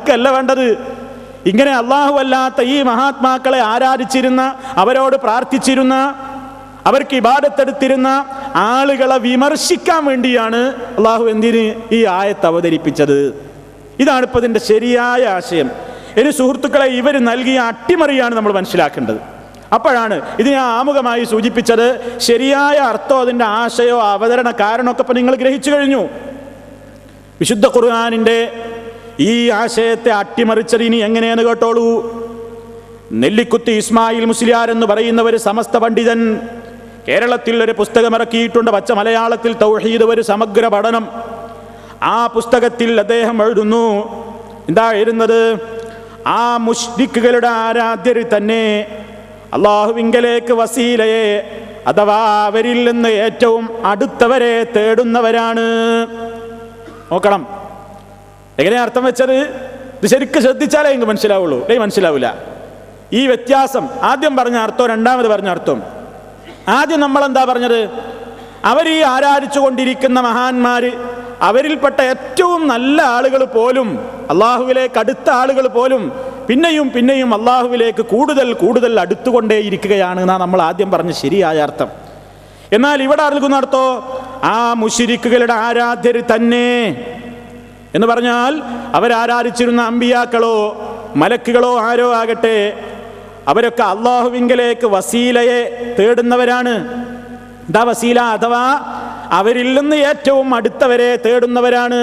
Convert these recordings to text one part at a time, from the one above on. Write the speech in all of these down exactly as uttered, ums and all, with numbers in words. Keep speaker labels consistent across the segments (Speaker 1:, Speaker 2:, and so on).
Speaker 1: ല്ല വേണ്ടത്. ഇങ്ങനെ അള്ളാഹു അല്ലാത്ത ഈ മഹാത്മാക്കളെ ആരാധിച്ചിരുന്ന, അവരോട് പ്രാർത്ഥിച്ചിരുന്ന, അവർക്ക് ഇബാദത്തെടുത്തിരുന്ന ആളുകളെ വിമർശിക്കാൻ വേണ്ടിയാണ് അള്ളാഹു എന്തിന് ഈ ആയത്ത് അവതരിപ്പിച്ചത്. ഇതാണ് ഇപ്പം ഇതിൻ്റെ ശരിയായ ആശയം. ഇനി സുഹൃത്തുക്കളെ, ഇവർ നൽകിയ അട്ടിമറിയാണ് നമ്മൾ മനസ്സിലാക്കേണ്ടത്. അപ്പോഴാണ് ഇത് ഞാൻ ആമുഖമായി സൂചിപ്പിച്ചത്. ശരിയായ അർത്ഥമോ അതിൻ്റെ ആശയോ അവതരണ കാരണമൊക്കെ ഇപ്പം നിങ്ങൾ ഗ്രഹിച്ചു കഴിഞ്ഞു. വിശുദ്ധ ഖുർആനിൻ്റെ ഈ ആശയത്തെ അട്ടിമറിച്ചത് ഇനി എങ്ങനെയെന്ന് കേട്ടോളൂ. നെല്ലിക്കുത്തി ഇസ്മായിൽ മുസ്ലിയാർ എന്ന് പറയുന്ന ഒരു സമസ്ത പണ്ഡിതൻ കേരളത്തിൽ ഒരു പുസ്തകം ഇറക്കിയിട്ടുണ്ട്, പച്ച മലയാളത്തിൽ, തൗഹീദ് ഒരു സമഗ്ര പഠനം. ആ പുസ്തകത്തിൽ അദ്ദേഹം എഴുതുന്നു, എന്താ എഴുതുന്നത്? ആ മുശ്രിക്കുകളുടെ ആരാധ്യർ തന്നെ അള്ളാഹുവിങ്കലേക്ക് വസീലയെ അഥവാ അവരിൽ നിന്ന് ഏറ്റവും അടുത്തവരെ തേടുന്നവരാണ്. നോക്കണം എങ്ങനെയാ അർത്ഥം വെച്ചത്. ഇത് ശരിക്കും ശ്രദ്ധിച്ചാലേ എനിക്ക് മനസ്സിലാവുള്ളൂ, അല്ലേ മനസ്സിലാവില്ല. ഈ വ്യത്യാസം, ആദ്യം പറഞ്ഞ അർത്ഥം രണ്ടാമത് പറഞ്ഞ അർത്ഥം. ആദ്യം നമ്മളെന്താ പറഞ്ഞത്? അവർ ഈ ആരാധിച്ചു കൊണ്ടിരിക്കുന്ന മഹാന്മാർ, അവരിൽപ്പെട്ട ഏറ്റവും നല്ല ആളുകൾ പോലും, അള്ളാഹുവിലേക്ക് അടുത്ത ആളുകൾ പോലും പിന്നെയും പിന്നെയും അള്ളാഹുവിലേക്ക് കൂടുതൽ കൂടുതൽ അടുത്തുകൊണ്ടേയിരിക്കുകയാണ് എന്നാ നമ്മൾ ആദ്യം പറഞ്ഞ ശരിയായ അർത്ഥം. എന്നാൽ ഇവിടെ നൽകുന്ന അർത്ഥോ ആ മുശ്രിക്കുകളുടെ ആരാധ്യർ തന്നെ എന്ന് പറഞ്ഞാൽ അവരാരാധിച്ചിരുന്ന അമ്പിയാക്കളോ മലക്കുകളോ ആരോ ആകട്ടെ, അവരൊക്കെ അള്ളാഹുവിങ്കലേക്ക് വസീലയെ തേടുന്നവരാണ്. എന്താ വസീല? അഥവാ അവരിൽ നിന്ന് ഏറ്റവും അടുത്തവരെ തേടുന്നവരാണ്.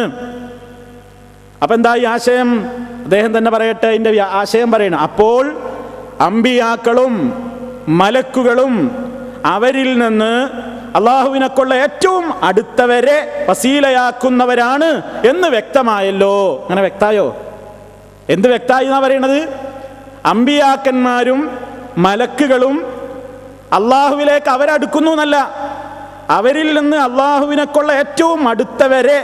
Speaker 1: അപ്പൊ എന്താ ഈ ആശയം? അദ്ദേഹം തന്നെ പറയട്ടെ, അതിൻ്റെ ആശയം പറയണം. അപ്പോൾ അമ്പിയാക്കളും മലക്കുകളും അവരിൽ നിന്ന് അള്ളാഹുവിനെക്കൊള്ള ഏറ്റവും അടുത്തവരെ വസീലയാക്കുന്നവരാണ് എന്ന് വ്യക്തമായല്ലോ. അങ്ങനെ വ്യക്തായോ? എന്ത് വ്യക്തമായി എന്നാ പറയണത്? അമ്പിയാക്കന്മാരും മലക്കുകളും അള്ളാഹുവിലേക്ക് അവരടുക്കുന്നു എന്നല്ല, അവരിൽ നിന്ന് അള്ളാഹുവിനെക്കൊള്ള ഏറ്റവും അടുത്തവരെ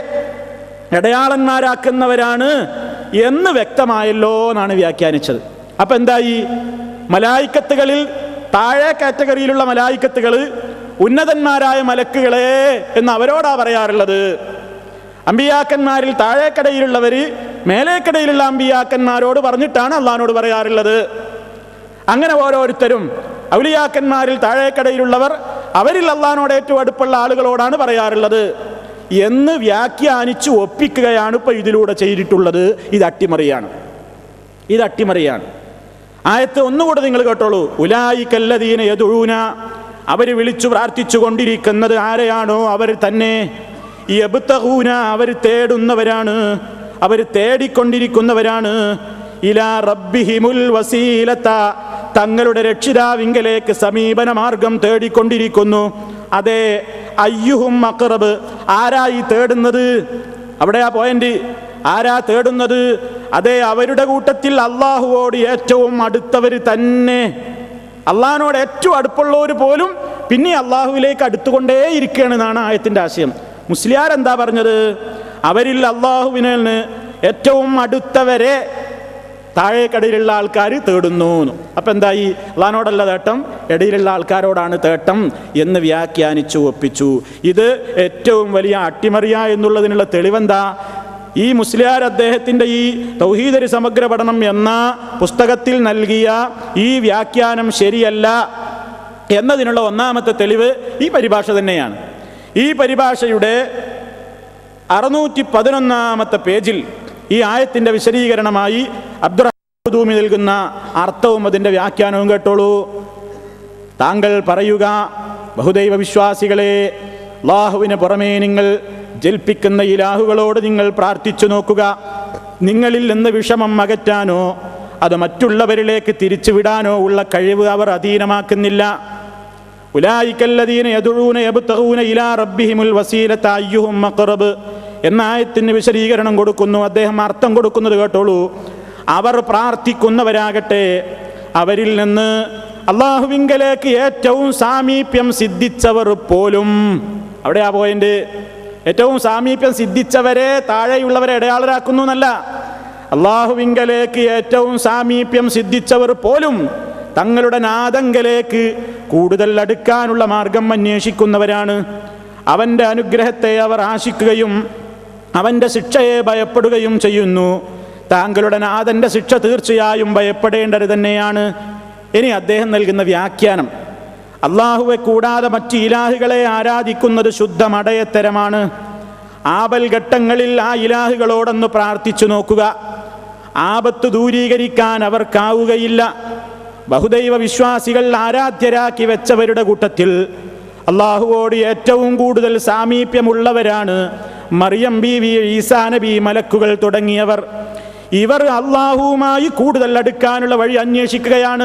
Speaker 1: ഇടയാളന്മാരാക്കുന്നവരാണ് എന്ന് വ്യക്തമായല്ലോ എന്നാണ് വ്യാഖ്യാനിച്ചത്. അപ്പൊ എന്തായി? മലായിക്കത്തുകളിൽ താഴെ കാറ്റഗറിയിലുള്ള മലായിക്കത്തുകൾ ഉന്നതന്മാരായ മലക്കുകളെ എന്ന് അവരോടാ പറയാറുള്ളത്. അമ്പിയാക്കന്മാരിൽ താഴേക്കടയിലുള്ളവർ മേലേക്കടയിലുള്ള അമ്പിയാക്കന്മാരോട് പറഞ്ഞിട്ടാണ് അള്ളാഹിനോട് പറയാറുള്ളത്. അങ്ങനെ ഓരോരുത്തരും ഔലിയാക്കന്മാരിൽ താഴേക്കടയിലുള്ളവർ അവരിൽ അള്ളാഹിനോട് ഏറ്റവും അടുപ്പുള്ള ആളുകളോടാണ് പറയാറുള്ളത് എന്ന് വ്യാഖ്യാനിച്ച് ഒപ്പിക്കുകയാണ് ഇപ്പൊ ഇതിലൂടെ ചെയ്തിട്ടുള്ളത്. ഇത് അട്ടിമറിയാണ്, ഇത് അട്ടിമറിയാണ്. ആയത്ത് ഒന്നുകൂടെ നിങ്ങൾ കേട്ടോളൂ. ഉലായികല്ലദീന യദഊന, അവർ വിളിച്ചു പ്രാർത്ഥിച്ചു കൊണ്ടിരിക്കുന്നത് ആരെയാണോ അവർ തന്നെ. യബ്തഗൂന, അവർ തേടുന്നവരാണ്, അവർ തേടിക്കൊണ്ടിരിക്കുന്നവരാണ്. ഇലാ റബ്ബിഹിമുൽ വസീലത, തങ്ങളുടെ രക്ഷിതാവിങ്കലേക്ക് സമീപന മാർഗം തേടിക്കൊണ്ടിരിക്കുന്നു. അതെ, അയ്യുഹും അഖ്റബ്, ആരായി തേടുന്നത്? അവിടെയാ പോയിന്റ്. ആരാ തേടുന്നത്? അതെ, അവരുടെ കൂട്ടത്തിൽ അള്ളാഹുവോട് ഏറ്റവും അടുത്തവർ തന്നെ. അള്ളാഹിനോട് ഏറ്റവും അടുപ്പുള്ളവർ പോലും പിന്നെ അള്ളാഹുവിലേക്ക് അടുത്തുകൊണ്ടേ ഇരിക്കുകയാണ് എന്നാണ് ആയത്തിൻ്റെ ആശയം. മുസ്ലിയാർ എന്താ പറഞ്ഞത്? അവരിൽ അള്ളാഹുവിനെ ഏറ്റവും അടുത്തവരെ താഴേക്കടയിലുള്ള ആൾക്കാർ തേടുന്നു. അപ്പം എന്തായി? അള്ളാഹിനോടല്ല തേട്ടം, ഇടയിലുള്ള ആൾക്കാരോടാണ് തേട്ടം എന്ന് വ്യാഖ്യാനിച്ചു ഒപ്പിച്ചു. ഇത് ഏറ്റവും വലിയ അട്ടിമറിയ എന്നുള്ളതിനുള്ള തെളിവെന്താ? ഈ മുസ്ലിയാർ അദ്ദേഹത്തിൻ്റെ ഈ തൗഹീദ് സമഗ്ര പഠനം എന്ന പുസ്തകത്തിൽ നൽകിയ ഈ വ്യാഖ്യാനം ശരിയല്ല എന്നതിനുള്ള ഒന്നാമത്തെ തെളിവ് ഈ പരിഭാഷ തന്നെയാണ്. ഈ പരിഭാഷയുടെ അറുന്നൂറ്റി പതിനൊന്നാമത്തെ പേജിൽ ഈ ആയത്തിൻ്റെ വിശദീകരണമായി അബ്ദുറഹ്മാൻ നൽകുന്ന അർത്ഥവും അതിൻ്റെ വ്യാഖ്യാനവും കേട്ടോളൂ. താങ്കൾ പറയുക, ബഹുദൈവ വിശ്വാസികളെ, അല്ലാഹുവിന് പുറമേ നിങ്ങൾ ജൽപ്പിക്കുന്ന ഇലാഹുകളോട് നിങ്ങൾ പ്രാർത്ഥിച്ചു നോക്കുക. നിങ്ങളിൽ നിന്ന് വിഷമം അകറ്റാനോ അത് മറ്റുള്ളവരിലേക്ക് തിരിച്ചുവിടാനോ ഉള്ള കഴിവ് അവർ അധീനമാക്കുന്നില്ല. ഉലായികല്ലദീന യദഊന യബ്തഗൂന ഇലാ റബ്ബിഹിമുൽ വസീലത അയ്യുഹും അഖ്റബ് എന്ന ആയത്തിന് വിശദീകരണം കൊടുക്കുന്നു. അദ്ദേഹം അർത്ഥം കൊടുക്കുന്നത് കേട്ടോളൂ. അവർ പ്രാർത്ഥിക്കുന്നവരാകട്ടെ, അവരിൽ നിന്ന് അള്ളാഹുവിങ്കലേക്ക് ഏറ്റവും സാമീപ്യം സിദ്ധിച്ചവർ പോലും. അവിടെയാ പോയിന്റ്. ഏറ്റവും സാമീപ്യം സിദ്ധിച്ചവരെ താഴെയുള്ളവരെ ഇടയാളരാക്കുന്നു എന്നല്ല, അള്ളാഹുവിങ്കലേക്ക് ഏറ്റവും സാമീപ്യം സിദ്ധിച്ചവർ പോലും തങ്ങളുടെ നാദങ്കലേക്ക് കൂടുതൽ അടുക്കാനുള്ള മാർഗം അന്വേഷിക്കുന്നവരാണ്. അവൻ്റെ അനുഗ്രഹത്തെ അവർ ആശിക്കുകയും അവൻ്റെ ശിക്ഷയെ ഭയപ്പെടുകയും ചെയ്യുന്നു. താങ്കളുടെ നാഥന്റെ ശിക്ഷ തീർച്ചയായും ഭയപ്പെടേണ്ടത് തന്നെയാണ്. ഇനി അദ്ദേഹം നൽകുന്ന വ്യാഖ്യാനം, അള്ളാഹുവെ കൂടാതെ മറ്റ് ഇലാഹുകളെ ആരാധിക്കുന്നത് ശുദ്ധ മടയത്തരമാണ്. ആപൽ ഘട്ടങ്ങളിൽ ആ ഇലാഹുകളോടൊന്ന് പ്രാർത്ഥിച്ചു നോക്കുക, ആപത്ത് ദൂരീകരിക്കാൻ അവർക്കാവുകയില്ല. ബഹുദൈവ വിശ്വാസികൾ ആരാധ്യരാക്കി വെച്ചവരുടെ കൂട്ടത്തിൽ അള്ളാഹുവോട് ഏറ്റവും കൂടുതൽ സാമീപ്യമുള്ളവരാണ് മറിയം ബീവി, ഈസാ നബി, മലക്കുകൾ തുടങ്ങിയവർ. ഇവർ അള്ളാഹുവുമായി കൂടുതൽ അടുക്കാനുള്ള വഴി അന്വേഷിക്കുകയാണ്.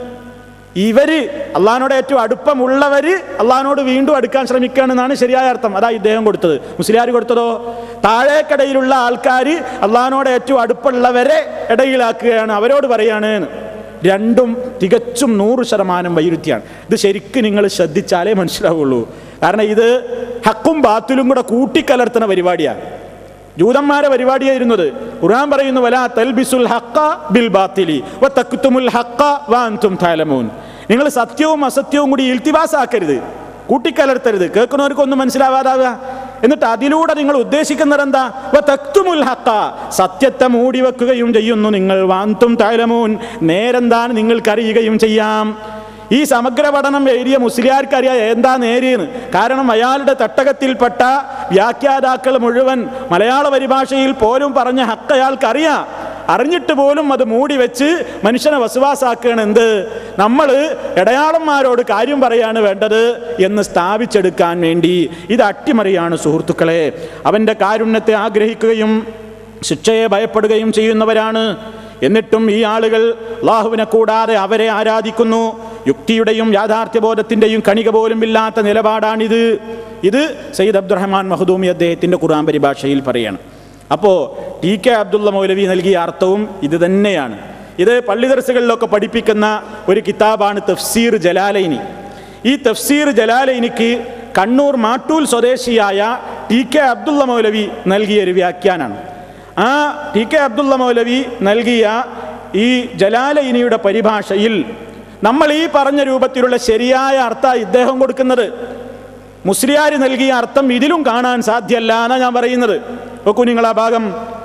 Speaker 1: ഇവര് അള്ളാഹിനോട് ഏറ്റവും അടുപ്പമുള്ളവര് അള്ളാഹിനോട് വീണ്ടും അടുക്കാൻ ശ്രമിക്കുകയാണെന്നാണ് ശരിയായ അർത്ഥം. അതാ ഇദ്ദേഹം കൊടുത്തത്. മുസ്ലിയാർ കൊടുത്തതോ, താഴേക്കടയിലുള്ള ആൾക്കാർ അള്ളാഹിനോട് ഏറ്റവും അടുപ്പമുള്ളവരെ ഇടയിലാക്കുകയാണ്, അവരോട് പറയാണ്. രണ്ടും തികച്ചും നൂറ് ശതമാനം വൈരുദ്ധ്യമാണ്. ഇത് ശരിക്കും നിങ്ങൾ ശ്രദ്ധിച്ചാലേ മനസ്സിലാവുള്ളൂ. കാരണം ഇത് ഹക്കും ബാത്തിലും കൂടെ കൂട്ടിക്കലർത്തുന്ന പരിപാടിയാണ്. ജൂതന്മാരെ പരിപാടിയായിരുന്നത്. ഖുർആൻ പറയുന്നു, വലാ തൽബിസുൽ ഹഖ ബിൽ ബാത്തിലി വതക്തുമുൽ ഹഖ വഅൻതും തഅലമൂൻ. നിങ്ങൾ സത്യവും അസത്യവും കൂടി ഇൽത്തിബാസാക്കരുത്, കൂട്ടിക്കലർത്തരുത്, കേൾക്കുന്നവർക്കൊന്നും മനസ്സിലാവാതാവുക. എന്നിട്ട് അതിലൂടെ നിങ്ങൾ ഉദ്ദേശിക്കുന്നത് എന്താ? വതക്തുമുൽ ഹഖ, സത്യത്തെ മൂടി വെക്കുകയും ചെയ്യുന്നു നിങ്ങൾ. വഅൻതും തഅലമൂൻ, നേരെന്താണ് നിങ്ങൾക്കറിയുകയും ചെയ്യാം. ഈ സമഗ്ര പഠനം എഴുതിയ മുസ്ലിയാർക്കറിയാം എന്താ നേരെയെന്ന്. കാരണം അയാളുടെ തട്ടകത്തിൽപ്പെട്ട വ്യാഖ്യാതാക്കൾ മുഴുവൻ മലയാള പരിഭാഷയിൽ പോലും പറഞ്ഞ ഹക്ക് അയാൾക്കറിയാം. അറിഞ്ഞിട്ട് പോലും അത് മൂടി വെച്ച് മനുഷ്യനെ വസുവാസാക്കുകയാണ്. എന്ത്? നമ്മൾ ഇടയാളന്മാരോട് കാര്യം പറയാണ് വേണ്ടത് എന്ന് സ്ഥാപിച്ചെടുക്കാൻ വേണ്ടി. ഇത് അട്ടിമറിയാണ് സുഹൃത്തുക്കളെ. അവൻ്റെ കാരുണ്യത്തെ ആഗ്രഹിക്കുകയും ശിക്ഷയെ ഭയപ്പെടുകയും ചെയ്യുന്നവരാണ്. എന്നിട്ടും ഈ ആളുകൾ അല്ലാഹുവിനെ കൂടാതെ അവരെ ആരാധിക്കുന്നു. യുക്തിയുടെയും യാഥാർത്ഥ്യബോധത്തിൻ്റെയും കണിക പോലും ഇല്ലാത്ത നിലപാടാണിത്. ഇത് സയ്യിദ് അബ്ദുറഹ്മാൻ മഖ്ദൂമി അദ്ദേഹത്തിൻ്റെ ഖുർആൻ പരിഭാഷയിൽ പറയണം. അപ്പോൾ ടി കെ അബ്ദുള്ള മൗലവി നൽകിയ അർത്ഥവും ഇത് തന്നെയാണ്. ഇത് പള്ളി ദർസുകളിലൊക്കെ പഠിപ്പിക്കുന്ന ഒരു കിതാബാണ് തഫ്സീർ ജലാലൈനി. ഈ തഫ്സീർ ജലാലൈനിക്ക് കണ്ണൂർ മാട്ടൂൽ സ്വദേശിയായ ടി കെ അബ്ദുള്ള മൗലവി നൽകിയ ഒരു വ്യാഖ്യാനാണ്. ആ ടി കെ അബ്ദുള്ള മൗലവി നൽകിയ ഈ ജലാലൈനിയുടെ പരിഭാഷയിൽ നമ്മൾ ഈ പറഞ്ഞ രൂപത്തിലുള്ള ശരിയായ അർത്ഥം ഇദ്ദേഹം കൊടുക്കുന്നത്. മുസ്ലിയാർ നൽകിയ അർത്ഥം ഇതിലും കാണാൻ സാധ്യമല്ല എന്നാണ് ഞാൻ പറയുന്നത്. നോക്കൂ നിങ്ങൾ ആ ഭാഗം.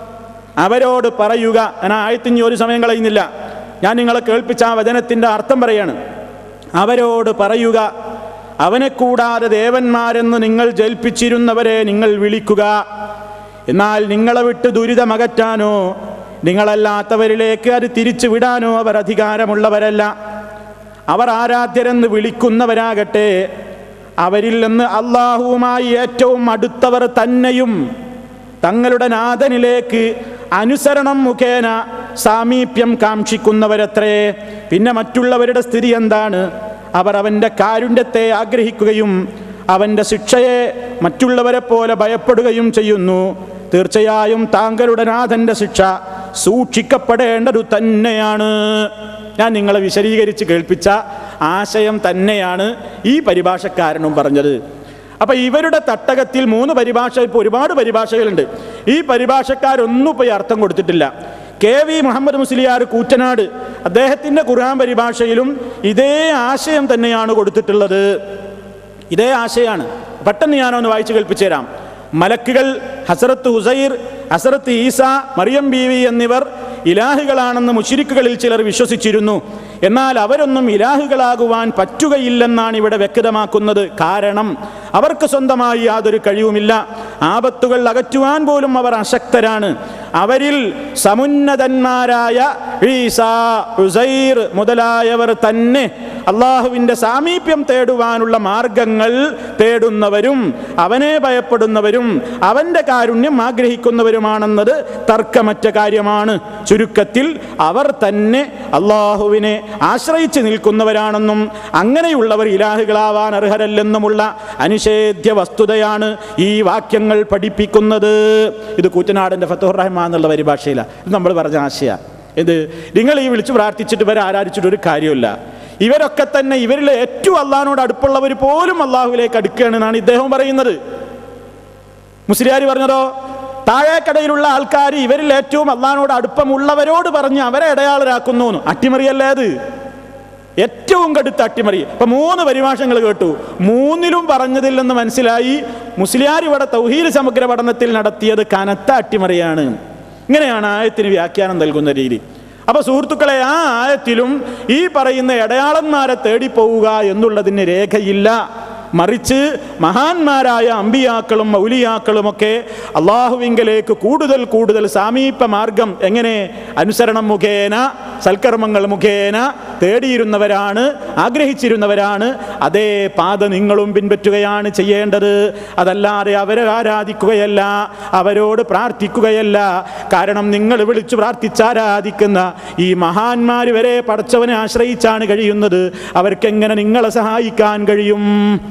Speaker 1: അവരോട് പറയുക, ഞാൻ ആയത്തിഞ്ഞ് ഒരു സമയം കളയുന്നില്ല, ഞാൻ നിങ്ങളെ കേൾപ്പിച്ച ആ വചനത്തിൻ്റെ അർത്ഥം പറയാണ്. അവരോട് പറയുക, അവനെ കൂടാതെ ദേവന്മാരെന്ന് നിങ്ങൾ ജൽപ്പിച്ചിരുന്നവരെ നിങ്ങൾ വിളിക്കുക. എന്നാൽ നിങ്ങളെ വിട്ട് ദുരിതമകറ്റാനോ നിങ്ങളല്ലാത്തവരിലേക്ക് അത് തിരിച്ചു വിടാനോ അവർ അധികാരമുള്ളവരല്ല. അവർ ആരാധ്യരെന്ന് വിളിക്കുന്നവരാകട്ടെ അവരിൽ നിന്ന് അള്ളാഹുവുമായി ഏറ്റവും അടുത്തവർ തന്നെയും തങ്ങളുടെ നാഥനിലേക്ക് അനുസരണം മുഖേന സാമീപ്യം കാക്ഷിക്കുന്നവരത്രേ. പിന്നെ മറ്റുള്ളവരുടെ സ്ഥിതി എന്താണ്? അവർ അവൻ്റെ കാരുണ്യത്തെ ആഗ്രഹിക്കുകയും അവൻ്റെ ശിക്ഷയെ മറ്റുള്ളവരെ പോലെ ഭയപ്പെടുകയും ചെയ്യുന്നു. തീർച്ചയായും താങ്കളുടെ നാഥൻ്റെ ശിക്ഷ സൂക്ഷിക്കപ്പെടേണ്ടതു തന്നെയാണ്. ഞാൻ നിങ്ങളെ വിശദീകരിച്ച് കേൾപ്പിച്ച ആശയം തന്നെയാണ് ഈ പരിഭാഷക്കാരനും പറഞ്ഞത്. അപ്പം ഇവരുടെ തട്ടകത്തിൽ മൂന്ന് പരിഭാഷ, ഇപ്പോൾ ഒരുപാട് പരിഭാഷകളുണ്ട്. ഈ പരിഭാഷക്കാരൊന്നും ഇപ്പോൾ ഈ അർത്ഥം കൊടുത്തിട്ടില്ല. കെ വി മുഹമ്മദ് മുസ്ലിയാർ കൂറ്റനാട് അദ്ദേഹത്തിൻ്റെ ഖുർആൻ പരിഭാഷയിലും ഇതേ ആശയം തന്നെയാണ് കൊടുത്തിട്ടുള്ളത്. ഇതേ ആശയമാണ്. പെട്ടെന്ന് ഞാനൊന്ന് വായിച്ച് കേൾപ്പിച്ചു തരാം. മലക്കുകൾ, ഹസരത്ത് ഹുസൈർ, ഹസരത്ത് ഈസ, മറിയം ബീവി എന്നിവർ ഇലാഹുകളാണെന്ന് മുശ്രിക്കുകളിൽ ചിലർ വിശ്വസിച്ചിരുന്നു. എന്നാൽ അവരൊന്നും ഇലാഹുകളാകുവാൻ പറ്റുകയില്ലെന്നാണ് ഇവിടെ വ്യക്തമാക്കുന്നത്. കാരണം അവർക്ക് സ്വന്തമായി യാതൊരു കഴിവുമില്ല. ആപത്തുകൾ അകറ്റുവാൻ പോലും അവർ അശക്തരാണ്. അവരിൽ സമുന്നതന്മാരായ ഈസാ, ഉസൈർ മുതലായവർ തന്നെ അള്ളാഹുവിൻ്റെ സാമീപ്യം തേടുവാനുള്ള മാർഗങ്ങൾ തേടുന്നവരും അവനെ ഭയപ്പെടുന്നവരും അവൻ്റെ കാരുണ്യം ആഗ്രഹിക്കുന്നവരുമാണെന്നത് തർക്കമറ്റ കാര്യമാണ്. ചുരുക്കത്തിൽ അവർ തന്നെ അള്ളാഹുവിനെ ആശ്രയിച്ച് നിൽക്കുന്നവരാണെന്നും അങ്ങനെയുള്ളവർ ഇലാഹുകളാവാൻ അർഹരല്ലെന്നുമുള്ള അനിഷേധ്യ വസ്തുതയാണ് ഈ വാക്യങ്ങൾ പഠിപ്പിക്കുന്നത്. ഇത് കൂറ്റനാടിൻ്റെ ഫത്തുഹുർ റഹ്മാൻ എന്നുള്ള പരിഭാഷയിലാണ്. ഇത് നമ്മൾ പറഞ്ഞ ആശയ. ഇത് നിങ്ങൾ ഈ വിളിച്ച് പ്രാർത്ഥിച്ചിട്ട് ഇവരെ ആരാധിച്ചിട്ട് ഒരു കാര്യമില്ല. ഇവരൊക്കെ തന്നെ ഇവരിൽ ഏറ്റവും അള്ളാഹിനോട് അടുപ്പുള്ളവർ പോലും അള്ളാഹുവിലേക്ക് അടുക്കുകയാണെന്നാണ് ഇദ്ദേഹം പറയുന്നത്. മുസ്ലിയാർ പറഞ്ഞതോ, താഴേക്കടയിലുള്ള ആൾക്കാർ ഇവരിൽ ഏറ്റവും അള്ളാഹിനോട് അടുപ്പമുള്ളവരോട് പറഞ്ഞ് അവരെ ഇടയാളരാക്കുന്നു. അട്ടിമറിയല്ലേ അത്? ഏറ്റവും കടുത്ത അട്ടിമറി. ഇപ്പം മൂന്ന് പരിഭാഷകൾ കേട്ടു, മൂന്നിലും പറഞ്ഞതിൽ നിന്ന് മനസ്സിലായി മുസ്ലിയാർ ഇവിടെ തൗഹീദ് സമഗ്ര പഠനത്തിൽ നടത്തിയത് കനത്ത അട്ടിമറിയാണ്. ഇങ്ങനെയാണ് ആയത്തിന് വ്യാഖ്യാനം നൽകുന്ന രീതി. അപ്പൊ സുഹൃത്തുക്കളെ, ആ ആയത്തിലും ഈ പറയുന്ന അടയാളന്മാരെ തേടിപ്പോവുക എന്നുള്ളതിന് രേഖയില്ല. മറിച്ച് മഹാന്മാരായ അമ്പിയാക്കളും ഔലിയാക്കളുമൊക്കെ അള്ളാഹുവിങ്കലേക്ക് കൂടുതൽ കൂടുതൽ സാമീപ്യ മാർഗം എങ്ങനെ അനുസരണം മുഖേന, സൽക്കർമ്മങ്ങൾ മുഖേന തേടിയിരുന്നവരാണ്, ആഗ്രഹിച്ചിരുന്നവരാണ്. അതേ പാത നിങ്ങളും പിൻപറ്റുകയാണ് ചെയ്യേണ്ടത്. അതല്ലാതെ അവരെ ആരാധിക്കുകയല്ല, അവരോട് പ്രാർത്ഥിക്കുകയല്ല. കാരണം നിങ്ങൾ വിളിച്ചു പ്രാർത്ഥിച്ചാരാധിക്കുന്ന ഈ മഹാന്മാർ വരെ പടച്ചവനെ ആശ്രയിച്ചാണ് കഴിയുന്നത്. അവർക്കെങ്ങനെ നിങ്ങളെ സഹായിക്കാൻ കഴിയും?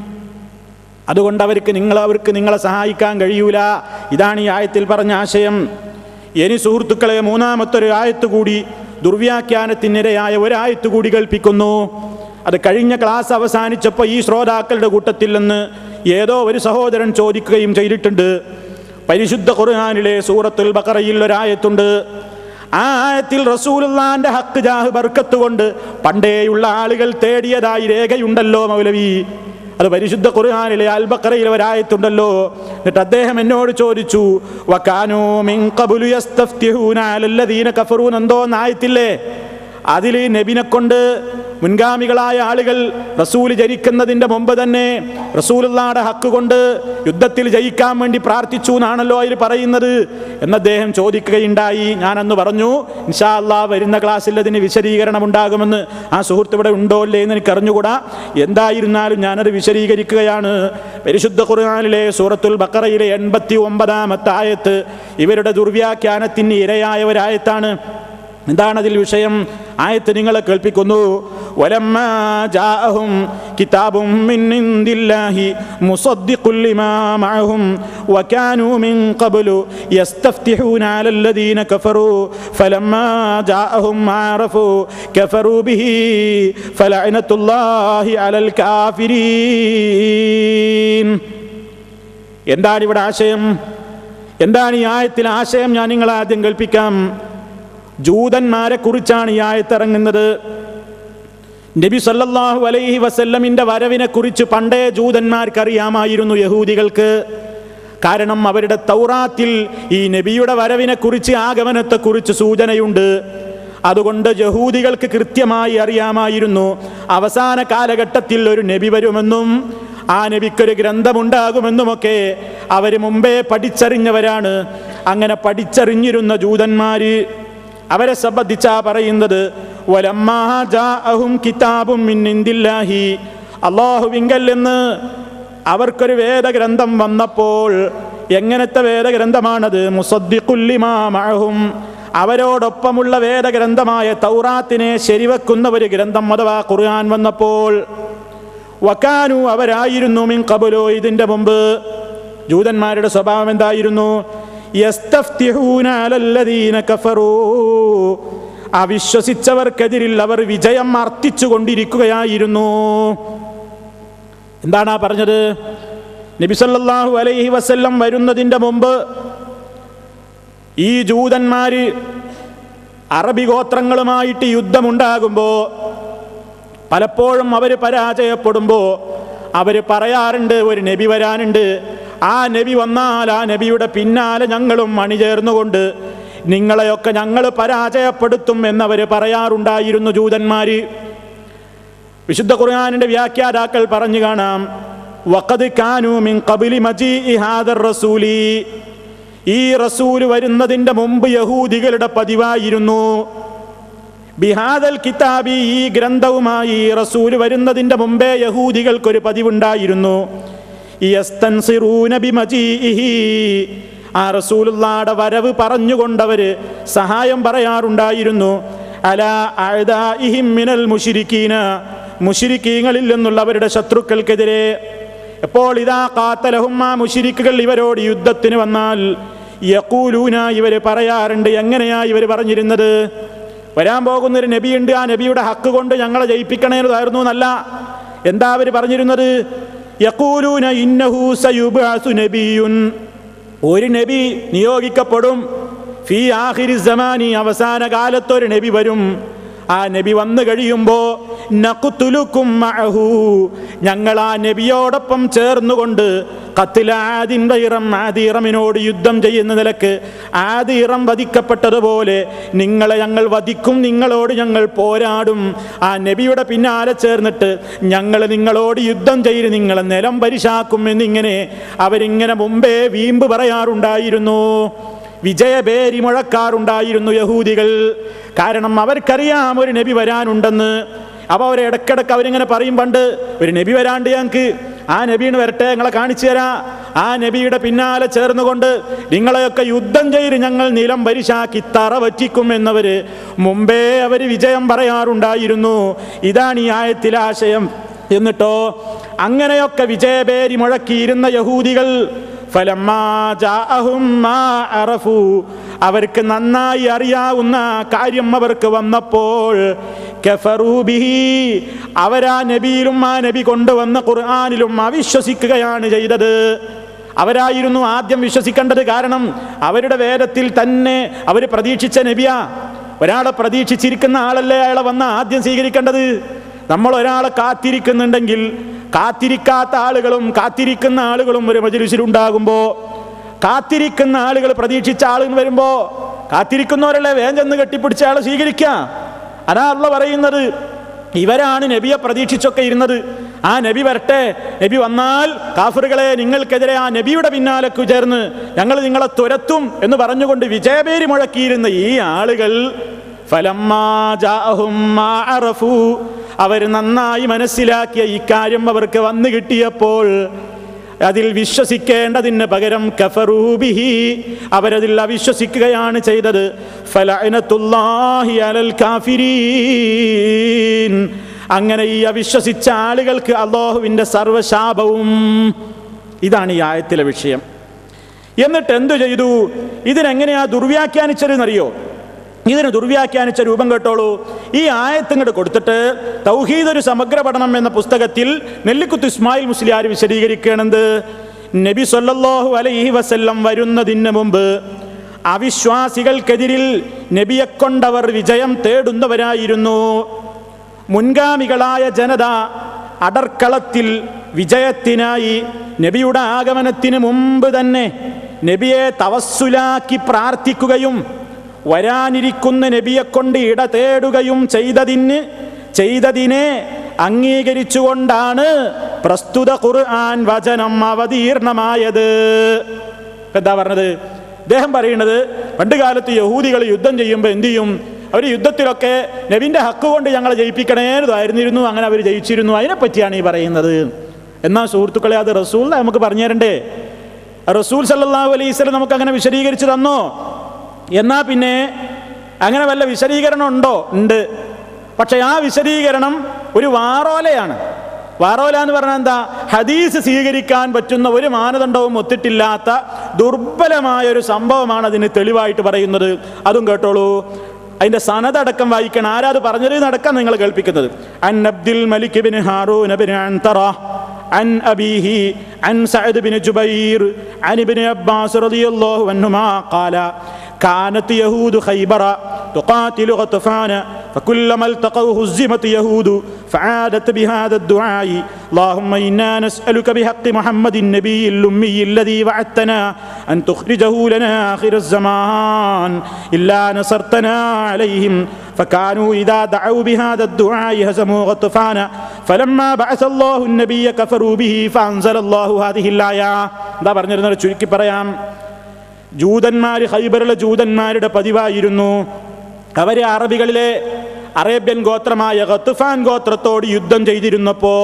Speaker 1: അതുകൊണ്ട് അവർക്ക് നിങ്ങൾ അവർക്ക് നിങ്ങളെ സഹായിക്കാൻ കഴിയൂല. ഇതാണ് ഈ ആയത്തിൽ പറഞ്ഞ ആശയം. ഇനി സുഹൃത്തുക്കളെ, മൂന്നാമത്തൊരു ആയത്ത് കൂടി, ദുർവ്യാഖ്യാനത്തിനിരയായ ഒരായത്ത് കൂടി കൽപ്പിക്കുന്നു. അത് കഴിഞ്ഞ ക്ലാസ് അവസാനിച്ചപ്പോൾ ഈ ശ്രോതാക്കളുടെ കൂട്ടത്തിൽ നിന്ന് ഏതോ ഒരു സഹോദരൻ ചോദിക്കുകയും ചെയ്തിട്ടുണ്ട്. പരിശുദ്ധ ഖുർആനിലെ സൂറത്തുൽ ബഖറയിൽ ഒരായത്തുണ്ട്. ആ ആയത്തിൽ റസൂലുള്ളാന്റെ ഹക്ക് ജാഹ് ബർക്കത്ത് കൊണ്ട് പണ്ടേയുള്ള ആളുകൾ തേടിയതായി രേഖയുണ്ടല്ലോ മൗലവി. അത് പരിശുദ്ധ ഖുർആനിലെ അൽ ബഖറയിലെ ഒരായത്തുണ്ടല്ലോ. എന്നിട്ട് അദ്ദേഹം എന്നോട് ചോദിച്ചു, വകാനൂ മിൻ ഖബ്ലു യസ്തഫ്തിഹൂന അലല്ലദീന കഫറൂ എന്തോ ആയത്തില്ലേ, അതിൽ നബിനെ കൊണ്ട് മുൻഗാമികളായ ആളുകൾ റസൂൽ ജനിക്കുന്നതിൻ്റെ മുമ്പ് തന്നെ റസൂലുള്ളാഹിയുടെ ഹക്ക് കൊണ്ട് യുദ്ധത്തിൽ ജയിക്കാൻ വേണ്ടി പ്രാർത്ഥിച്ചു എന്നാണല്ലോ അതിൽ പറയുന്നത് എന്ന് അദ്ദേഹം ചോദിക്കുകയുണ്ടായി. ഞാനന്ന് പറഞ്ഞു, ഇൻഷാ അല്ലാഹ് വരുന്ന ക്ലാസ്സിൽ അതിന് വിശദീകരണം ഉണ്ടാകുമെന്ന്. ആ സുഹൃത്ത് ഇവിടെ ഉണ്ടോ അല്ലേ എന്ന് എനിക്ക് അറിഞ്ഞുകൂടാ. എന്തായിരുന്നാലും ഞാനത് വിശദീകരിക്കുകയാണ്. പരിശുദ്ധ ഖുർആനിലെ സൂറത്തുൽ ബഖറയിലെ എൺപത്തി ഒമ്പതാമത്തെ ആയത്ത് ഇവരുടെ ദുർവ്യാഖ്യാനത്തിന് ഇരയായ ഒരായത്താണ്. എന്താണ് അതിൽ വിഷയം? ആയത്ത് നിങ്ങളെ കേൾപ്പിക്കുന്നു. വലമ്മാ ജാഅഹും കിതാബും മിൻ ഇൻദില്ലാഹി മുസദ്ദിഖുൽ ലിമാ മഅഹും വകാനൂ മിൻ ഖബ്ലു യസ്തഫ്തിഹൂന അലല്ലദീന കഫറൂ ഫലമ്മാ ജാഅഹും മാ അറഫൂ കഫറൂ ബിഹി ഫലഅനത്തുല്ലാഹി അലൽ കാഫിരീൻ. എന്താണ് ഇവിടെ ആശയം? എന്താണ് ഈ ആയത്തിലെ ആശയം? ഞാൻ നിങ്ങളെ ആദ്യം കേൾപ്പിക്കാം. ജൂതന്മാരെ കുറിച്ചാണ് ഈ ആയത്തിറങ്ങുന്നത്. നബി സല്ലല്ലാഹു അലൈഹി വസല്ലമിന്റെ വരവിനെ കുറിച്ച് പണ്ടേ ജൂതന്മാർക്കറിയാമായിരുന്നു, യഹൂദികൾക്ക്. കാരണം അവരുടെ തൗറാത്തിൽ ഈ നബിയുടെ വരവിനെ കുറിച്ച്, ആഗമനത്തെക്കുറിച്ച് സൂചനയുണ്ട്. അതുകൊണ്ട് യഹൂദികൾക്ക് കൃത്യമായി അറിയാമായിരുന്നു അവസാന കാലഘട്ടത്തിൽ ഒരു നബി വരുമെന്നും ആ നബിക്കൊരു ഗ്രന്ഥമുണ്ടാകുമെന്നുമൊക്കെ അവർ മുമ്പേ പഠിച്ചറിഞ്ഞവരാണ്. അങ്ങനെ പഠിച്ചറിഞ്ഞിരുന്ന ജൂതന്മാര് അവരെ സംബന്ധിച്ചാ പറയുന്നത്, വലമ്മാ ജാഅഹും കിതാബും മിൻ ഇൻദില്ലാഹി, അല്ലാഹുവിങ്കൽ നിന്ന് അവർക്കൊരു വേദഗ്രന്ഥം വന്നപ്പോൾ. എങ്ങനത്തെ വേദഗ്രന്ഥമാണത്? മുസദ്ദിഖുൽ ലിമാ മഅഹും, അവരോടൊപ്പമുള്ള വേദഗ്രന്ഥമായ തൗറാത്തിനെ ശരിവെക്കുന്ന ഒരു ഗ്രന്ഥം അഥവാ ഖുർആൻ വന്നപ്പോൾ. വകാനു, അവരായിരുന്നു മിൻ ഖബ്ലു, ഇതിന്റെ മുമ്പ് ജൂതന്മാരുടെ സ്വഭാവം എന്തായിരുന്നു? യസ്തഫ്തിഹൂന അലല്ലദീന കഫറൂ, അവിശ്വസിച്ചവർക്കെതിരിൽ അവർ വിജയം അർത്ഥിച്ചു കൊണ്ടിരിക്കുകയായിരുന്നു. എന്താണ് ആ പറഞ്ഞത്? നബി സല്ലല്ലാഹു അലൈഹി വസല്ലം വരുന്നതിൻ്റെ മുമ്പ് ഈ ജൂതന്മാര് അറബി ഗോത്രങ്ങളുമായിട്ട് യുദ്ധമുണ്ടാകുമ്പോൾ പലപ്പോഴും അവർ പരാജയപ്പെടുമ്പോൾ അവർ പറയാറുണ്ട്, ഒരു നബി വരാനുണ്ട്, ആ നബി വന്നാൽ ആ നബിയുടെ പിന്നാലെ ഞങ്ങളും അണിചേർന്നുകൊണ്ട് നിങ്ങളെയൊക്കെ ഞങ്ങൾ പരാജയപ്പെടുത്തും എന്നവർ പറയാറുണ്ടായിരുന്നു ജൂതന്മാര്. വിശുദ്ധ ഖുർആനിന്റെ വ്യാഖ്യാതാക്കൾ പറഞ്ഞു കാണാം, വഖദ് കാനൂ മിൻ ഖബ്ലി മജീഇ ഹാദർ റസൂലി, ഈ റസൂൽ വരുന്നതിൻ്റെ മുമ്പ് യഹൂദികളുടെ പതിവായിരുന്നു. ബിഹാദൽ കിതാബി, ഈ ഗ്രന്ഥവുമായി റസൂൽ വരുന്നതിൻ്റെ മുമ്പേ യഹൂദികൾക്കൊരു പതിവുണ്ടായിരുന്നു. യസ്തൻസിറൂന ബിമജീഇഹി, ആ റസൂലുള്ളാഹിയുടെ വരവ് പറഞ്ഞുകൊണ്ടവര് സഹായം പറയാറുണ്ടായിരുന്നു. അലാ അഅദാഇഹിം മിനൽ മുശ്രിക്കീന, മുശ്രിക്കീങ്ങളിൽ നിന്നുള്ളവരുടെ ശത്രുക്കൾക്കെതിരെ. എപ്പോൾ ഇദാ ഖാതലഹും, ആ മുശ്രിക്കുകൾ ഇവരോട് യുദ്ധത്തിന് വന്നാൽ, യഖൂലൂന, ഇവർ പറയാറുണ്ട്. എങ്ങനെയാ ഇവർ പറഞ്ഞിരുന്നത്? വരാൻ പോകുന്നൊരു നബിയുണ്ട്, ആ നബിയുടെ ഹക്ക് കൊണ്ട് ഞങ്ങളെ ജയിപ്പിക്കണേന്നതായിരുന്നു എന്നല്ല. എന്താ അവർ പറഞ്ഞിരുന്നത്? യഖൂലൂന ഇന്നഹു സയുബ്അസു നബിയുൻ, ഒരു നബി നിയോഗിക്കപ്പെടും. ഫീ ആഖിരി സമാനി, അവസാന കാലത്തൊരു നബി വരും. ആ നബി വന്നു കഴിയുമ്പോ നഖ്തുലുക്കും മഅഹു, ഞങ്ങൾ ആ നബിയോടൊപ്പം ചേർന്നുകൊണ്ട് ഖത്ല ആദിൻ വൈറം, ആദിറമിനോട് യുദ്ധം ചെയ്യുന്ന നിലക്ക് ആദിറം വധിക്കപ്പെട്ടതുപോലെ നിങ്ങളെ ഞങ്ങൾ വധിക്കും, നിങ്ങളോട് ഞങ്ങൾ പോരാടും. ആ നബിയുടെ പിന്നാലെ ചേർന്നിട്ട് ഞങ്ങൾ നിങ്ങളോട് യുദ്ധം ചെയ്ത് നിങ്ങളെ നിലം പരിശാക്കും എന്നിങ്ങനെ അവരിങ്ങനെ മുമ്പേ വീമ്പ് പറയാറുണ്ടായിരുന്നു, വിജയഭേരി മുഴക്കാറുണ്ടായിരുന്നു യഹൂദികൾ. കാരണം അവർക്കറിയാം ഒരു നബി വരാനുണ്ടെന്ന്. അപ്പോൾ അവർ ഇടയ്ക്കിടയ്ക്ക് അവരിങ്ങനെ പറയും, പണ്ട് ഒരു നബി വരാണ്ട് ഞങ്ങൾക്ക്, ആ നബീന് വരട്ടെ, ഞങ്ങളെ കാണിച്ചു തരാം. ആ നബിയുടെ പിന്നാലെ ചേർന്നുകൊണ്ട് നിങ്ങളെയൊക്കെ യുദ്ധം ചെയ്ത് ഞങ്ങൾ നിലം പരിശാക്കി തറ വറ്റിക്കും എന്നവര് മുമ്പേ അവർ വിജയം പറയാറുണ്ടായിരുന്നു. ഇതാണ് ഈ ആയത്തിലെ ആശയം. എന്നിട്ടോ അങ്ങനെയൊക്കെ വിജയഭേരി മുഴക്കിയിരുന്ന യഹൂദികൾ അവർക്ക് നന്നായി അറിയാവുന്ന കാര്യം അവർക്ക് വന്നപ്പോൾ അവരാ നബിയിലും ആ നബി കൊണ്ടുവന്ന ഖുർആനിലും അവിശ്വസിക്കുകയാണ് ചെയ്തത്. അവരായിരുന്നു ആദ്യം വിശ്വസിക്കേണ്ടത്. കാരണം അവരുടെ വേദത്തിൽ തന്നെ അവർ പ്രതീക്ഷിച്ച നബിയാ. ഒരാളെ പ്രതീക്ഷിച്ചിരിക്കുന്ന ആളല്ലേ അയാളെ വന്ന് ആദ്യം സ്വീകരിക്കേണ്ടത്. നമ്മൾ ഒരാളെ കാത്തിരിക്കുന്നുണ്ടെങ്കിൽ കാത്തിരിക്കാത്ത ആളുകളും കാത്തിരിക്കുന്ന ആളുകളും ഒരു മജ്‌ലിസിലുണ്ടാകുമ്പോ കാത്തിരിക്കുന്ന ആളുകൾ പ്രതീക്ഷിച്ച ആളുകൾ വരുമ്പോ കാത്തിരിക്കുന്നവരല്ലേ വേഗം ചെന്ന് കെട്ടിപ്പിടിച്ച ആളെ സ്വീകരിക്കുക. അതാ അള്ളാഹു പറയുന്നത്. ഇവരാണ് നബിയെ പ്രതീക്ഷിച്ചൊക്കെ ഇരുന്നത്. ആ നബി വരട്ടെ, നബി വന്നാൽ കാഫിറുകളെ നിങ്ങൾക്കെതിരെ ആ നബിയുടെ പിന്നാലേക്ക് ചേർന്ന് ഞങ്ങൾ നിങ്ങളെ തുരത്തും എന്ന് പറഞ്ഞുകൊണ്ട് വിജയപേരി മുഴക്കിയിരുന്ന ഈ ആളുകൾ ഫലമ്മാ ജാഅഹും മാ അറഫു, അവർ നന്നായി മനസ്സിലാക്കിയ ഇക്കാര്യം അവർക്ക് വന്നു കിട്ടിയപ്പോൾ അതിൽ വിശ്വസിക്കേണ്ടതിന് പകരം കഫറൂ ബിഹി, അവരതിൽ അവിശ്വസിക്കുകയാണ് ചെയ്തത്. ഫലഅനതുല്ലാഹി അലൽ കാഫിരീൻ, അങ്ങനെ ഈ അവിശ്വസിച്ച ആളുകൾക്ക് അല്ലാഹുവിൻ്റെ സർവ്വശാപവും. ഇതാണ് ഈ ആയത്തിലെ വിഷയം. എന്നിട്ട് എന്തു ചെയ്തു? ഇതിനെങ്ങനെയാ ദുർവ്യാഖ്യാനിച്ചതെന്നറിയോ? ഇതിന് ദുർവ്യാഖ്യാനിച്ച രൂപം കേട്ടോളൂ. ഈ ആയത്തിങ്ങോട്ട് കൊടുത്തിട്ട് തൗഹീദ് ഒരു സമഗ്ര പഠനം എന്ന പുസ്തകത്തിൽ നെല്ലിക്കുത്ത് ഇസ്മായിൽ മുസ്ലിയാർ വിശദീകരിക്കണത്, നബി സല്ലല്ലാഹു അലൈഹി വസല്ലം വരുന്നതിന് മുമ്പ് അവിശ്വാസികൾക്കെതിരിൽ നബിയെ കൊണ്ടവർ വിജയം തേടുന്നവരായിരുന്നു. മുൻഗാമികളായ ജനത അടർക്കളത്തിൽ വിജയത്തിനായി നബിയുടെ ആഗമനത്തിന് മുമ്പ് തന്നെ നബിയെ തവസ്സുലാക്കി പ്രാർത്ഥിക്കുകയും വരാനിരിക്കുന്ന നബിയെ കൊണ്ട് ഇട തേടുകയും ചെയ്തതിന് ചെയ്തതിനെ അംഗീകരിച്ചുകൊണ്ടാണ് പ്രസ്തുത ഖുർആൻ വചനം അവതീർണമായത്. എന്താ പറഞ്ഞത്? അദ്ദേഹം പറയുന്നത്, പണ്ട് കാലത്ത് യഹൂദികൾ യുദ്ധം ചെയ്യുമ്പോൾ എന്തു ചെയ്യും? അവർ യുദ്ധത്തിലൊക്കെ നബിൻ്റെ ഹക്ക് കൊണ്ട് ഞങ്ങളെ ജയിപ്പിക്കണേതായിരുന്നിരുന്നു, അങ്ങനെ അവർ ജയിച്ചിരുന്നു. അതിനെപ്പറ്റിയാണ് ഈ പറയുന്നത്. എന്നാൽ സുഹൃത്തുക്കളെ, അത് റസൂൽ നമുക്ക് പറഞ്ഞു തരണ്ടേ? റസൂൽ സല്ലല്ലാഹു അലൈഹി വസല്ലം നമുക്ക് അങ്ങനെ വിശദീകരിച്ച് തന്നോ? എന്നാ പിന്നെ അങ്ങനെ വല്ല വിശദീകരണം ഉണ്ടോ? ഉണ്ട്. പക്ഷെ ആ വിശദീകരണം ഒരു വാറോലയാണ്. വാറോല എന്ന് പറഞ്ഞാൽ എന്താ? ഹദീസ് സ്വീകരിക്കാൻ പറ്റുന്ന ഒരു മാനദണ്ഡവും ഒത്തിട്ടില്ലാത്ത ദുർബലമായ ഒരു സംഭവമാണ് അതിന് തെളിവായിട്ട് പറയുന്നത്. അതും കേട്ടോളൂ. അതിന്റെ സനദടക്കം വായിക്കണം. ആരാത് പറഞ്ഞത് നടക്കാൻ നിങ്ങൾ കേൾപ്പിക്കുന്നത്. അൻ അബ്ദുൽ മലിക് ബിൻ ഹാറൂൻ ബിൻ അൻതറ عن أبيه عن سعد بن جبير عن ابن عباس رضي الله عنهما قال كانت يهود خيبر تقاتل غطفان فكلما التقوا هزمت يهود فعادت بهذا الدعاء اللهم إنا نسألك بحق محمد النبي الأمي الذي وعدتنا أن تخرجه لنا آخر الزمان إلا نصرتنا عليهم فكانوا إذا دعوا بهذا الدعاء هزموا غطفان فلما بعث الله النبي كفروا به فأنزل الله هذه الآية. എന്താ പറഞ്ഞിരുന്നത് ചുരുക്കി പറയാം. ജൂതന്മാർ, ഖൈബറിലെ ജൂതന്മാരുടെ പതിവായിരുന്നു അവരെ അറബികളിലെ അറേബ്യൻ ഗോത്രമായ ഗത്ഫാൻ ഗോത്രത്തോട് യുദ്ധം ചെയ്തിരുന്നപ്പോ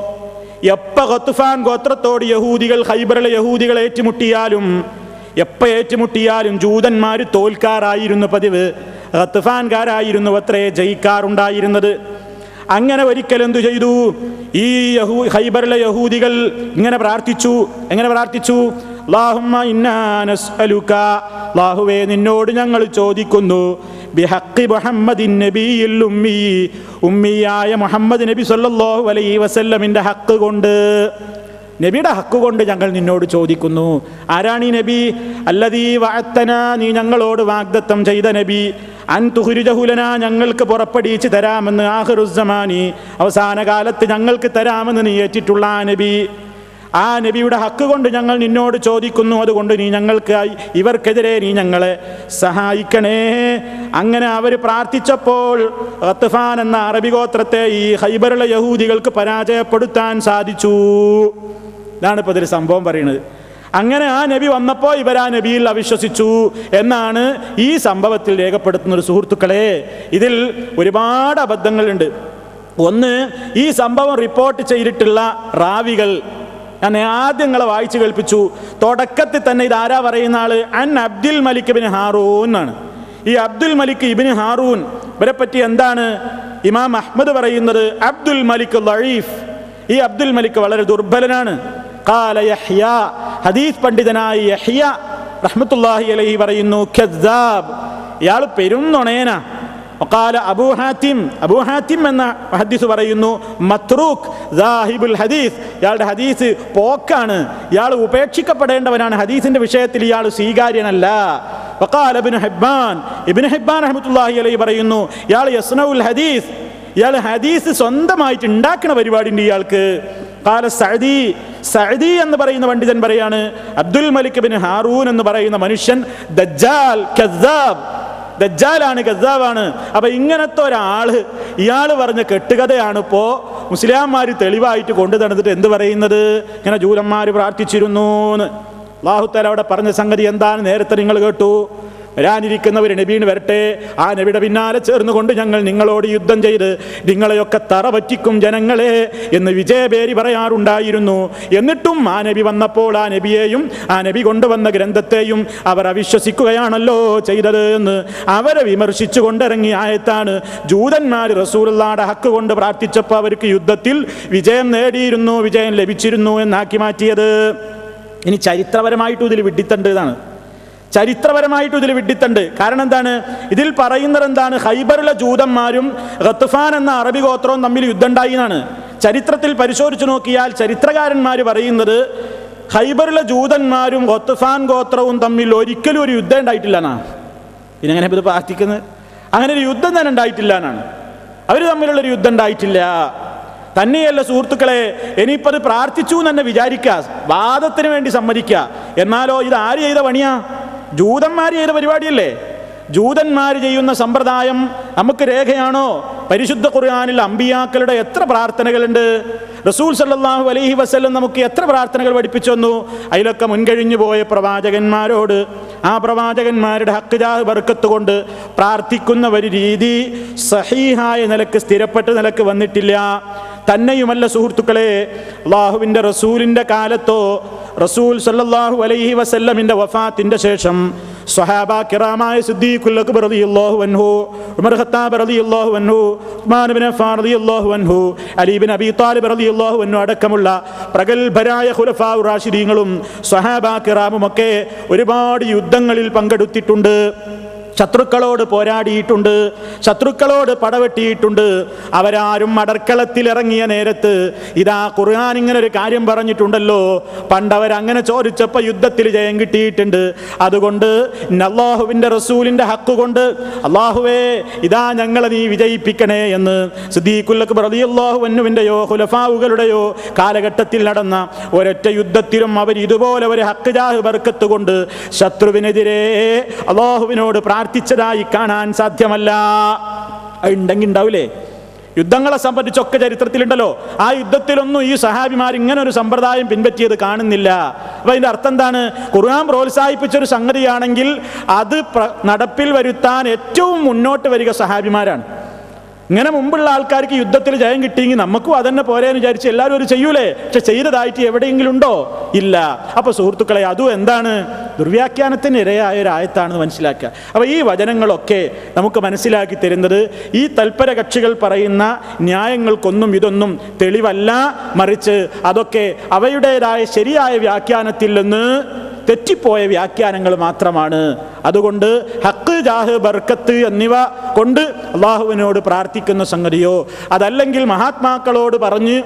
Speaker 1: എപ്പ ഗത്ഫാൻ ഗോത്രത്തോട് യഹൂദികൾ, ഖൈബറിലെ യഹൂദികൾ ഏറ്റുമുട്ടിയാലും എപ്പ ഏറ്റുമുട്ടിയാലും ജൂതന്മാർ തോൽക്കാറായിരുന്നു പതിവ്. ഗത്ഫാൻകാരായിരുന്നു അത്രേ ജയിക്കാറുണ്ടായിരുന്നത്. അങ്ങനെ ഒരിക്കൽ എന്തു ചെയ്തു? ഈ യഹൂ ഖൈബറിലെ യഹൂദികൾ ഇങ്ങനെ പ്രാർത്ഥിച്ചു. എങ്ങനെ പ്രാർത്ഥിച്ചു? അല്ലാഹുമ്മ ഇന്നാ നസ്അലുക, അല്ലാഹുവേ നിന്നോട് ഞങ്ങൾ ചോദിക്കുന്നു, ബിഹഖി മുഹമ്മദിൻ നബിയിൽ ഉമ്മി, ഉമ്മിയായ മുഹമ്മദ് നബി സല്ലല്ലാഹു അലൈഹി വസല്ലമിന്റെ ഹക്ക് കൊണ്ട്. നബിയുടെ ഹക്ക് കൊണ്ട് ഞങ്ങൾ നിന്നോട് ചോദിക്കുന്നു. ആരാണ് ഈ നബി? അല്ലദീ വഅത്തന, നീ ഞങ്ങളോട് വാഗ്ദത്തം ചെയ്ത നബി. അൻ തുഖ്രിജഹുലന, ഞങ്ങൾക്ക് പുറപ്പെടുവിച്ച് തരാമെന്ന്. ആഖിറുസ്സമാനി, അവസാന കാലത്ത് ഞങ്ങൾക്ക് തരാമെന്ന് നീ ഏറ്റിട്ടുള്ള ആ നബി. ആ നബിയുടെ ഹക്ക് കൊണ്ട് ഞങ്ങൾ നിന്നോട് ചോദിക്കുന്നു. അതുകൊണ്ട് നീ ഞങ്ങൾക്കായി ഇവർക്കെതിരെ നീ ഞങ്ങളെ സഹായിക്കണേ. അങ്ങനെ അവർ പ്രാർത്ഥിച്ചപ്പോൾ ഗത്ഫാൻ എന്ന അറബി ഗോത്രത്തെ ഈ ഖൈബറിലെ യഹൂദികൾക്ക് പരാജയപ്പെടുത്താൻ സാധിച്ചു. ഇതാണ് ഇപ്പോൾ ഇതിൽ സംഭവം പറയുന്നത്. അങ്ങനെ ആ നബി വന്നപ്പോൾ ഇവർ ആ നബിയിൽ അവിശ്വസിച്ചു എന്നാണ് ഈ സംഭവത്തിൽ രേഖപ്പെടുത്തുന്നത്. സുഹൃത്തുക്കളെ, ഇതിൽ ഒരുപാട് അബദ്ധങ്ങളുണ്ട്. ഒന്ന്, ഈ സംഭവം റിപ്പോർട്ട് ചെയ്തിട്ടുള്ള റാവികൾ ഞാൻ ആദ്യം നിങ്ങളെ വായിച്ചു കേൾപ്പിച്ചു. തുടക്കത്തിൽ തന്നെ ഇതാരാ പറയുന്ന ആള്? അൻ അബ്ദുൽ മലിക് ഇബ്നു ഹാറൂൻ എന്നാണ്. ഈ അബ്ദുൽ മലിക് ഇബ്നു ഹാറൂൻ ഇവരെ പറ്റി എന്താണ് ഇമാം അഹ്മദ് പറയുന്നത്? അബ്ദുൽ മലിക് ലഈഫ്, ഈ അബ്ദുൽ മലിക് വളരെ ദുർബലനാണ്. ഖാല യഹ്യ, ഹദീസ് പണ്ഡിതനായ യഹ്യ റഹ്മത്തുള്ളാഹി അലൈഹി പറയുന്നു കദ്ദാബ്, ഇയാൾ പെരും നുണയനാ. വഖാല അബൂ ഹാത്തിം, അബൂ ഹാത്തിം എന്ന ഹദീസ് പറയുന്നു മത്രൂക്ക് സാഹിബുൽ ഹദീസ്, ഇയാളുടെ ഹദീസ് പോക്കാണ്, ഇയാൾ ഉപേക്ഷിക്കപ്പെടേണ്ടവനാണ്, ഹദീസിന്റെ വിഷയത്തിൽ ഇയാൾ സ്വീകാര്യനല്ല. വഖാല ഇബ്നു ഹിബ്ബാൻ, ഇബ്നു ഹിബ്ബാൻ റഹ്മത്തുള്ളാഹി അലൈഹി പറയുന്നു ഇയാൾ യസ്നഉൽ ഹദീസ്, ഇയാൾ ഹദീസ് സ്വന്തമായിട്ട് ഉണ്ടാക്കുന്ന പരിപാടി ഉണ്ട് ഇയാൾക്ക്. ഖാല സഅദി, സഅദി എന്ന് പറയുന്ന പണ്ഡിതൻ പറയാണ് അബ്ദുൽ മലിക് ഇബ്നു ഹാറൂൻ എന്ന് പറയുന്ന മനുഷ്യൻ ദജ്ജാൽ, കദ്ദാബ്, ദജ്ജാലാണ്, കദ്ദാബാണ്. അപ്പൊ ഇങ്ങനത്തെ ഒരാള് ഇയാൾ പറഞ്ഞ കെട്ടുകഥയാണ് ഇപ്പോ മുസ്ലിംമാര് തെളിവായിട്ട് കൊണ്ടു നടന്നിട്ട് എന്ത് പറയുന്നത്? ഇങ്ങനെ ജൂതന്മാര് പ്രാർത്ഥിച്ചിരുന്നു എന്ന്. അല്ലാഹു തആല അവിടെ പറഞ്ഞ സംഗതി എന്താണ് നേരത്തെ നിങ്ങൾ കേട്ടു. വരാനിരിക്കുന്നവർ നബീന് വരട്ടെ, ആ നബിയുടെ പിന്നാലെ ചേർന്നുകൊണ്ട് ഞങ്ങൾ നിങ്ങളോട് യുദ്ധം ചെയ്ത് നിങ്ങളെയൊക്കെ തറ പറ്റിക്കും ജനങ്ങളെ എന്ന് വിജയപേരി പറയാറുണ്ടായിരുന്നു. എന്നിട്ടും ആ നബി വന്നപ്പോൾ ആ നബിയെയും ആ നബി കൊണ്ടുവന്ന ഗ്രന്ഥത്തെയും അവർ അവിശ്വസിക്കുകയാണല്ലോ ചെയ്തത് എന്ന് അവരെ വിമർശിച്ചു കൊണ്ടിറങ്ങിയ ആയത്താണ് ജൂതന്മാർ റസൂലുള്ളാഹിയുടെ ഹക്ക് കൊണ്ട് പ്രാർത്ഥിച്ചപ്പോൾ അവർക്ക് യുദ്ധത്തിൽ വിജയം നേടിയിരുന്നു, വിജയം ലഭിച്ചിരുന്നു എന്നാക്കി മാറ്റിയത്. ഇനി ചരിത്രപരമായിട്ടും ഇതിൽ വിഡ്ഢിത്തണ്ട് ഇതാണ്. ചരിത്രപരമായിട്ടും ഇതിൽ വിഡ്ഢിത്തണ്ട്. കാരണം എന്താണ്? ഇതിൽ പറയുന്നത് എന്താണ്? ഖൈബറിലെ ജൂതന്മാരും ഗത്ഫാൻ എന്ന അറബി ഗോത്രവും തമ്മിൽ യുദ്ധം ഉണ്ടായി എന്നാണ്. ചരിത്രത്തിൽ പരിശോധിച്ചു നോക്കിയാൽ ചരിത്രകാരന്മാർ പറയുന്നത് ഖൈബറിലെ ജൂതന്മാരും ഗത്ഫാൻ ഗോത്രവും തമ്മിൽ ഒരിക്കലും ഒരു യുദ്ധം ഉണ്ടായിട്ടില്ല എന്നാണ്. പിന്നെ എങ്ങനെ ഇത് പ്രാർത്ഥിക്കുന്നത്? അങ്ങനെ ഒരു യുദ്ധം തന്നെ ഉണ്ടായിട്ടില്ല എന്നാണ്. അവർ തമ്മിലുള്ളൊരു യുദ്ധം ഉണ്ടായിട്ടില്ല. തന്നെയല്ല സുഹൃത്തുക്കളെ, ഇനിയിപ്പോൾ അത് പ്രാർത്ഥിച്ചു എന്ന് തന്നെ വിചാരിക്കുക, വാദത്തിന് വേണ്ടി സമ്മതിക്കുക. എന്നാലോ ഇത് ആര് ചെയ്ത പണിയാ? ജൂതന്മാർ ചെയ്ത പരിപാടിയല്ലേ. ജൂതന്മാർ ചെയ്യുന്ന സമ്പ്രദായം നമുക്ക് രേഖയാണോ? പരിശുദ്ധ ഖുർആനിൽ അമ്പിയാക്കളുടെ എത്ര പ്രാർത്ഥനകളുണ്ട്. റസൂൽ സല്ലല്ലാഹു അലൈഹി വസല്ലം നമുക്ക് എത്ര പ്രാർത്ഥനകൾ പഠിപ്പിച്ചു തന്നു. അതിലൊക്കെ മുൻകഴിഞ്ഞു പോയ പ്രവാചകന്മാരോട് ആ പ്രവാചകന്മാരുടെ ഹക്ക് ജാഹ് ബർക്കത്ത് കൊണ്ട് പ്രാർത്ഥിക്കുന്ന ഒരു രീതി സഹീഹായ നിലക്ക് സ്ഥിരപ്പെട്ട നിലക്ക് വന്നിട്ടില്ല. തന്നെയുമല്ല സുഹൃത്തുക്കളെ, അള്ളാഹുവിൻ്റെ റസൂലിൻ്റെ കാലത്തോ റസൂൽ സല്ലല്ലാഹു അലൈഹി വസല്ലമിൻ്റെ വഫാത്തിൻ്റെ ശേഷം സ്വഹാബ കിറാമായ സിദ്ദീഖുൽ അക്ബർ റളിയല്ലാഹു അൻഹു, ഉമർ ഖത്താബ് റളിയല്ലാഹു അൻഹു, ഉസ്മാൻ ഇബ്നു അഫ്ഫാൻ റളിയല്ലാഹു അൻഹു, അലി ഇബ്നു അബീ ത്വാലിബ് റളിയല്ലാഹു അൻഹു അടക്കമുള്ള പ്രഗൽഭരായ ഖുലഫാ റാഷിദീങ്ങളും സ്വഹാബ കിറാമും ഒക്കെ ഒരുപാട് യുദ്ധങ്ങളിൽ പങ്കെടുത്തിട്ടുണ്ട്. ശത്രുക്കളോട് പോരാടിയിട്ടുണ്ട്, ശത്രുക്കളോട് പടവെട്ടിയിട്ടുണ്ട്. അവരാരും അടർക്കളത്തിൽ ഇറങ്ങിയ നേരത്ത് ഇതാ ഖുർആൻ ഇങ്ങനെ ഒരു കാര്യം പറഞ്ഞിട്ടുണ്ടല്ലോ, പണ്ടവരങ്ങനെ ചോദിച്ചപ്പോൾ യുദ്ധത്തിൽ ജയം കിട്ടിയിട്ടുണ്ട്. അതുകൊണ്ട് അല്ലാഹുവിൻ്റെ റസൂലിൻ്റെ ഹക്ക് കൊണ്ട് അല്ലാഹുവേ ഇതാ ഞങ്ങളെ നീ വിജയിപ്പിക്കണേ എന്ന് സിദ്ദീഖുൽ അക്ബർ റളിയല്ലാഹു അൻഹുവിൻ്റെയോ ഖുലഫാവുകളുടെയോ കാലഘട്ടത്തിൽ നടന്ന ഒരൊറ്റ യുദ്ധത്തിലും അവർ ഇതുപോലെ ഒരു ഹക്ക് ജാഹ് ബർക്കത്ത് കൊണ്ട് ശത്രുവിനെതിരെ അല്ലാഹുവിനോട് പ്രാർത്ഥിച്ചതായി കാണാൻ സാധ്യമല്ല. ഉണ്ടെങ്കിൽ ഉണ്ടാവില്ലേ? യുദ്ധങ്ങളെ സംബന്ധിച്ചൊക്കെ ചരിത്രത്തിലുണ്ടല്ലോ. ആ യുദ്ധത്തിലൊന്നും ഈ സഹാബിമാർ ഇങ്ങനെ ഒരു സമ്പ്രദായം പിൻപറ്റിയത് കാണുന്നില്ല. അപ്പൊ അതിന്റെ അർത്ഥം എന്താണ്? ഖുർആൻ പ്രോത്സാഹിപ്പിച്ചൊരു സംഗതിയാണെങ്കിൽ അത് നടപ്പിൽ വരുത്താൻ ഏറ്റവും മുന്നോട്ട് വരിക സഹാബിമാരാണ്. ഇങ്ങനെ മുമ്പുള്ള ആൾക്കാർക്ക് യുദ്ധത്തിൽ ജയം കിട്ടിയെങ്കിൽ നമുക്കും അതന്നെ പോരേന്ന് വിചാരിച്ച് എല്ലാവരും ഒരു ചെയ്യൂലേ. പക്ഷെ ചെയ്തതായിട്ട് എവിടെയെങ്കിലും ഉണ്ടോ? ഇല്ല. അപ്പൊ സുഹൃത്തുക്കളെ, അതും എന്താണ്? ദുർവ്യാഖ്യാനത്തിന് ഇരയായ ഒരു ആയത്താണെന്ന് മനസ്സിലാക്കുക. അപ്പോൾ ഈ വചനങ്ങളൊക്കെ നമുക്ക് മനസ്സിലാക്കി തരുന്നത് ഈ തൽപര കക്ഷികൾ പറയുന്ന ന്യായങ്ങൾക്കൊന്നും ഇതൊന്നും തെളിവല്ല, മറിച്ച് അതൊക്കെ അവയുടേതായ ശരിയായ വ്യാഖ്യാനത്തിൽ നിന്ന് തെറ്റിപ്പോയ വ്യാഖ്യാനങ്ങൾ മാത്രമാണ്. അതുകൊണ്ട് ഹക്ക് ജാഹ് ബർക്കത്ത് എന്നിവ കൊണ്ട് അള്ളാഹുവിനോട് പ്രാർത്ഥിക്കുന്ന സംഗതിയോ അതല്ലെങ്കിൽ മഹാത്മാക്കളോട് പറഞ്ഞ്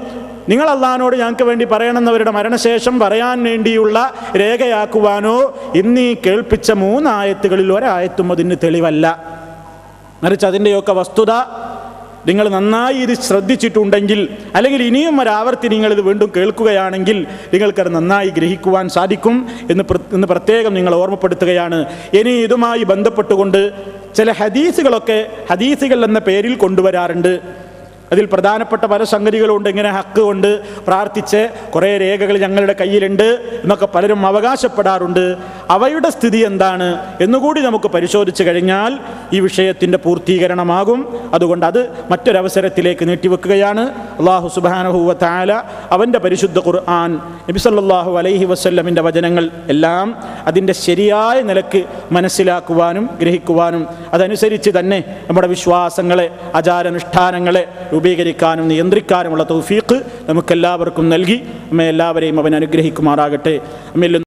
Speaker 1: നിങ്ങൾ അള്ളാഹിനോട് ഞങ്ങൾക്ക് വേണ്ടി പറയണമെന്നവരുടെ മരണശേഷം പറയാൻ വേണ്ടിയുള്ള രേഖയാക്കുവാനോ ഇന്നീ കേൾപ്പിച്ച മൂന്നായത്തുകളിൽ ഒരായത്തും അതിന് തെളിവല്ല. മറിച്ച് അതിൻ്റെയൊക്കെ വസ്തുത നിങ്ങൾ നന്നായി ഇത് ശ്രദ്ധിച്ചിട്ടുണ്ടെങ്കിൽ, അല്ലെങ്കിൽ ഇനിയും ഒരാവർത്തി നിങ്ങളിത് വീണ്ടും കേൾക്കുകയാണെങ്കിൽ നിങ്ങൾക്കത് നന്നായി ഗ്രഹിക്കുവാൻ സാധിക്കും എന്ന് എന്ന് പ്രത്യേകം നിങ്ങൾ ഓർമ്മപ്പെടുത്തുകയാണ്. ഇനി ഇതുമായി ബന്ധപ്പെട്ടുകൊണ്ട് ചില ഹദീസുകളൊക്കെ ഹദീസുകൾ എന്ന പേരിൽ കൊണ്ടുവരാറുണ്ട്. അതിൽ പ്രധാനപ്പെട്ട പല സംഗതികളുണ്ട്. ഇങ്ങനെ ഹക്ക് കൊണ്ട് പ്രാർത്ഥിച്ച് കുറേ രേഖകൾ ഞങ്ങളുടെ കയ്യിലുണ്ട് എന്നൊക്കെ പലരും അവകാശപ്പെടാറുണ്ട്. അവയുടെ സ്ഥിതി എന്താണ് എന്നുകൂടി നമുക്ക് പരിശോധിച്ച് കഴിഞ്ഞാൽ ഈ വിഷയത്തിൻ്റെ പൂർത്തീകരണമാകും. അതുകൊണ്ട് അത് മറ്റൊരവസരത്തിലേക്ക് നീട്ടിവെക്കുകയാണ്. അല്ലാഹു സുബ്ഹാനഹു വ തആല അവൻ്റെ പരിശുദ്ധ ഖുർആൻ, നബി സല്ലല്ലാഹു അലൈഹി വസല്ലമിൻ്റെ വചനങ്ങൾ എല്ലാം അതിൻ്റെ ശരിയായ നിലക്ക് മനസ്സിലാക്കുവാനും ഗ്രഹിക്കുവാനും അതനുസരിച്ച് തന്നെ നമ്മുടെ വിശ്വാസങ്ങളെ, ആചാരാനുഷ്ഠാനങ്ങളെ രൂപീകരിക്കാനും നിയന്ത്രിക്കാനുമുള്ള തൗഫീഖ് നമുക്കെല്ലാവർക്കും നൽകി നമ്മെ എല്ലാവരെയും അവൻ അനുഗ്രഹിക്കുമാറാകട്ടെ. നമ്മിൽ